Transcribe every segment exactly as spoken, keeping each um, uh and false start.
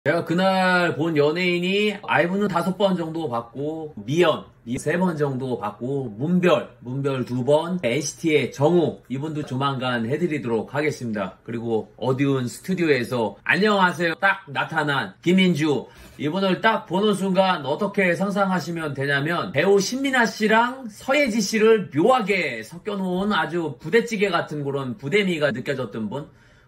제가 그날 본 연예인이 아이브는 다섯 번 정도 봤고, 미연 세 번 정도 봤고, 문별 문별 두 번, 엔시티의 정우 이분도 조만간 해드리도록 하겠습니다. 그리고 어두운 스튜디오에서 안녕하세요 딱 나타난 김인주, 이분을 딱 보는 순간 어떻게 상상하시면 되냐면, 배우 신민아 씨랑 서예지 씨를 묘하게 섞여놓은 아주 부대찌개 같은 그런 부대미가 느껴졌던 분.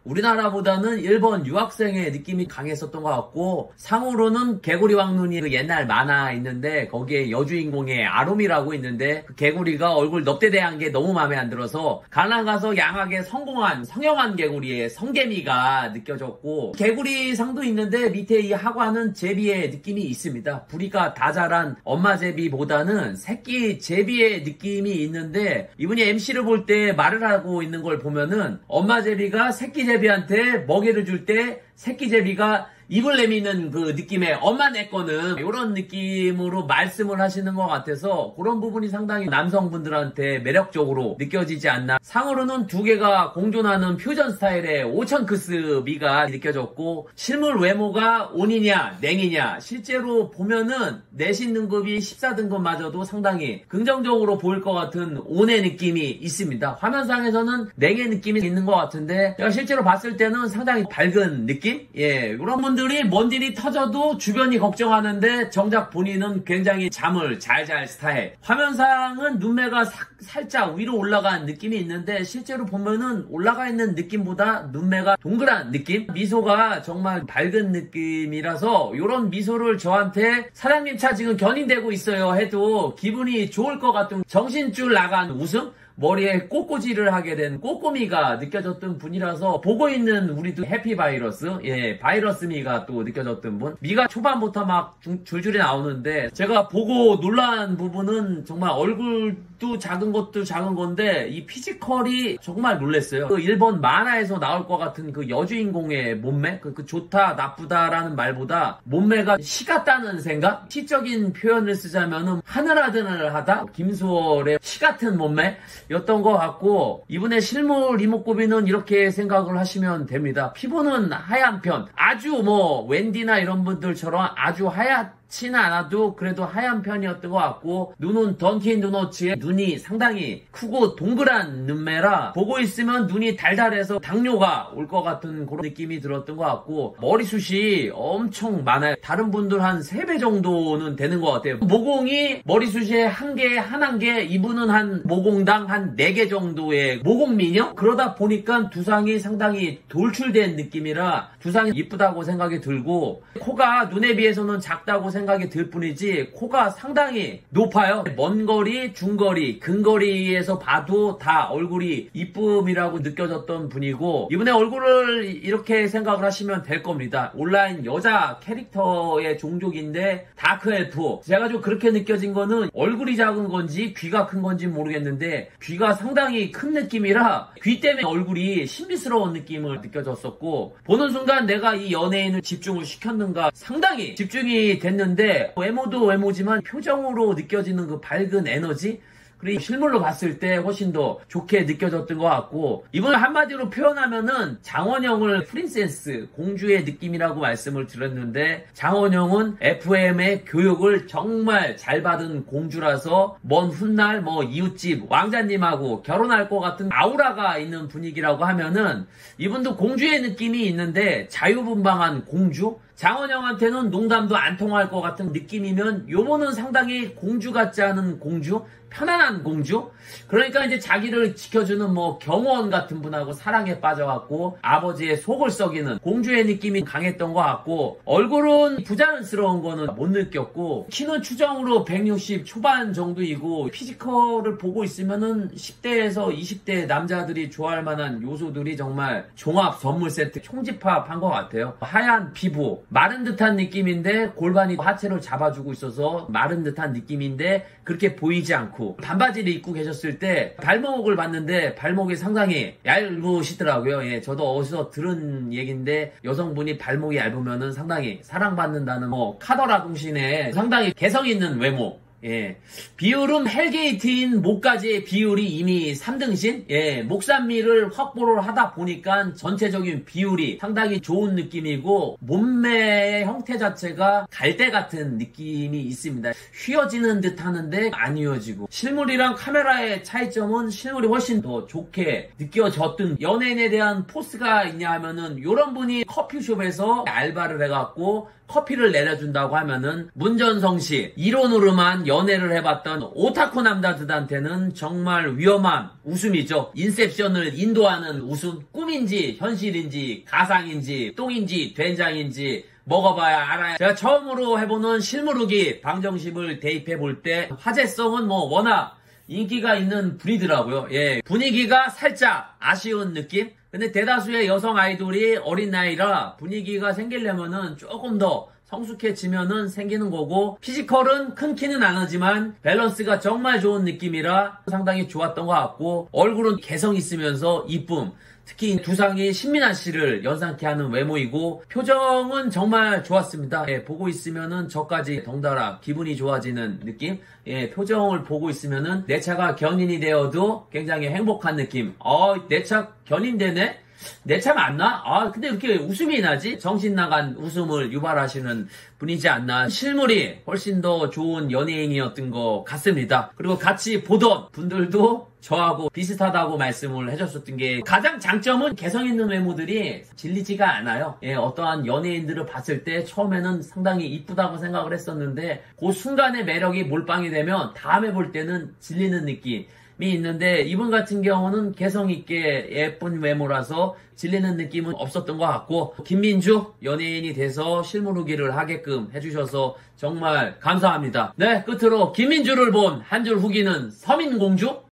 우리나라보다는 일본 유학생의 느낌이 강했었던 것 같고, 상으로는 개구리 왕눈이 그 옛날 만화 있는데 거기에 여주인공의 아롬이라고 있는데, 그 개구리가 얼굴 넙대대한 게 너무 마음에 안 들어서 가나 가서 양하게 성공한 성형한 개구리의 성개미가 느껴졌고, 개구리 상도 있는데 밑에 이 하관은 제비의 느낌이 있습니다. 부리가 다 자란 엄마 제비보다는 새끼 제비의 느낌이 있는데, 이분이 엠씨를 볼 때 말을 하고 있는 걸 보면은 엄마 제비가 새끼 제비 제비한테 먹이를 줄 때 새끼 제비가 입을 내미는 그 느낌의 엄마 내 거는 이런 느낌으로 말씀을 하시는 것 같아서, 그런 부분이 상당히 남성분들한테 매력적으로 느껴지지 않나. 상으로는 두 개가 공존하는 퓨전 스타일의 오천크스 미가 느껴졌고, 실물 외모가 온이냐 냉이냐, 실제로 보면은 내신 등급이 십사 등급마저도 상당히 긍정적으로 보일 것 같은 온의 느낌이 있습니다. 화면상에서는 냉의 느낌이 있는 것 같은데, 제가 실제로 봤을 때는 상당히 밝은 느낌? 예, 이런 분들이 뭔 일이 터져도 주변이 걱정하는데 정작 본인은 굉장히 잠을 잘 잘 스타일. 화면상은 눈매가 사, 살짝 위로 올라간 느낌이 있는데, 실제로 보면은 올라가 있는 느낌보다 눈매가 동그란 느낌? 미소가 정말 밝은 느낌이라서, 이런 미소를 저한테 사장님 차 지금 견인되고 있어요 해도 기분이 좋을 것 같은 정신줄 나간 웃음? 머리에 꼬꼬지를 하게 된 꼬꼬미가 느껴졌던 분이라서, 보고 있는 우리도 해피 바이러스, 예, 바이러스 미가 또 느껴졌던 분. 미가 초반부터 막 줄줄이 나오는데, 제가 보고 놀란 부분은 정말 얼굴도 작은 것도 작은 건데 이 피지컬이 정말 놀랐어요. 그 일본 만화에서 나올 것 같은 그 여주인공의 몸매, 그, 그 좋다 나쁘다라는 말보다 몸매가 시 같다는 생각? 시적인 표현을 쓰자면은 하늘하늘하다? 김수월의 시 같은 몸매 였던 것 같고, 이분의 실물 이목구비는 이렇게 생각을 하시면 됩니다. 피부는 하얀 편, 아주 뭐 웬디나 이런 분들처럼 아주 하얗지는 않아도 그래도 하얀 편이었던 것 같고, 눈은 던킨 도너츠의 눈이 상당히 크고 동그란 눈매라 보고 있으면 눈이 달달해서 당뇨가 올 것 같은 그런 느낌이 들었던 것 같고, 머리숱이 엄청 많아요. 다른 분들 한 세 배 정도는 되는 것 같아요. 모공이 머리숱에 한 개, 한 한 개, 이분은 한 모공당 한 네 개 정도의 모공 미녀? 그러다 보니까 두상이 상당히 돌출된 느낌이라 두상이 이쁘다고 생각이 들고, 코가 눈에 비해서는 작다고 생각이 들 뿐이지 코가 상당히 높아요. 먼 거리, 중거리, 근거리에서 봐도 다 얼굴이 이쁨이라고 느껴졌던 분이고, 이분의 얼굴을 이렇게 생각을 하시면 될 겁니다. 온라인 여자 캐릭터의 종족인데 다크엘프. 제가 좀 그렇게 느껴진 거는 얼굴이 작은 건지 귀가 큰 건지 모르겠는데, 귀가 상당히 큰 느낌이라 귀 때문에 얼굴이 신비스러운 느낌을 느껴졌었고, 보는 순간 내가 이 연예인을 집중을 시켰는가 상당히 집중이 됐는데, 외모도 외모지만 표정으로 느껴지는 그 밝은 에너지, 그리고 실물로 봤을 때 훨씬 더 좋게 느껴졌던 것 같고, 이번에 한마디로 표현하면은 장원영을 프린세스, 공주의 느낌이라고 말씀을 드렸는데, 장원영은 에프엠의 교육을 정말 잘 받은 공주라서 먼 훗날 뭐 이웃집 왕자님하고 결혼할 것 같은 아우라가 있는 분위기라고 하면은, 이분도 공주의 느낌이 있는데 자유분방한 공주? 장원영한테는 농담도 안 통할 것 같은 느낌이면, 요번은 상당히 공주 같지 않은 공주? 편안한 공주? 그러니까 이제 자기를 지켜주는 뭐 경호원 같은 분하고 사랑에 빠져갖고 아버지의 속을 썩이는 공주의 느낌이 강했던 것 같고, 얼굴은 부자연스러운 거는 못 느꼈고, 키는 추정으로 백육십 초반 정도이고, 피지컬을 보고 있으면은 십 대에서 이십 대 남자들이 좋아할 만한 요소들이 정말 종합 선물 세트 총집합한 것 같아요. 하얀 피부, 마른 듯한 느낌인데 골반이 하체를 잡아주고 있어서 마른 듯한 느낌인데 그렇게 보이지 않고, 반바지를 입고 계셨을 때 발목을 봤는데 발목이 상당히 얇으시더라고요. 예, 저도 어디서 들은 얘기인데, 여성분이 발목이 얇으면은 상당히 사랑받는다는, 뭐 카더라 공신의 상당히 개성 있는 외모, 예. 비율은 헬게이트인 목까지의 비율이 이미 삼 등신? 예. 목산미를 확보를 하다 보니까 전체적인 비율이 상당히 좋은 느낌이고, 몸매의 형태 자체가 갈대 같은 느낌이 있습니다. 휘어지는 듯 하는데 안 휘어지고, 실물이랑 카메라의 차이점은 실물이 훨씬 더 좋게 느껴졌던, 연예인에 대한 포스가 있냐 하면은, 요런 분이 커피숍에서 알바를 해갖고 커피를 내려준다고 하면은, 문전성시 이론으로만 연애를 해봤던 오타쿠 남자들한테는 정말 위험한 웃음이죠. 인셉션을 인도하는 웃음. 꿈인지 현실인지 가상인지 똥인지 된장인지 먹어봐야 알아요. 제가 처음으로 해보는 실물후기 방정식을 대입해볼 때 화제성은 뭐 워낙 인기가 있는 분이더라고요. 예, 분위기가 살짝 아쉬운 느낌? 근데 대다수의 여성 아이돌이 어린 나이라 분위기가 생기려면은 조금 더 성숙해지면은 생기는 거고, 피지컬은 큰 키는 안 하지만 밸런스가 정말 좋은 느낌이라 상당히 좋았던 것 같고, 얼굴은 개성 있으면서 이쁨, 특히 두상이 신민아 씨를 연상케 하는 외모이고, 표정은 정말 좋았습니다. 예, 보고 있으면은 저까지 덩달아 기분이 좋아지는 느낌? 예, 표정을 보고 있으면은 내 차가 견인이 되어도 굉장히 행복한 느낌. 어, 내 차 견인되네? 내 차 맞나? 아, 근데 이렇게 웃음이 나지? 정신 나간 웃음을 유발하시는 분이지 않나. 실물이 훨씬 더 좋은 연예인이었던 것 같습니다. 그리고 같이 보던 분들도 저하고 비슷하다고 말씀을 해줬었던 게, 가장 장점은 개성 있는 외모들이 질리지가 않아요. 예, 어떠한 연예인들을 봤을 때 처음에는 상당히 이쁘다고 생각을 했었는데, 그 순간의 매력이 몰빵이 되면 다음에 볼 때는 질리는 느낌 이 있는데, 이분 같은 경우는 개성있게 예쁜 외모라서 질리는 느낌은 없었던 것 같고, 김민주 연예인이 돼서 실물후기를 하게끔 해주셔서 정말 감사합니다. 네, 끝으로 김민주를 본 한 줄 후기는 서민공주?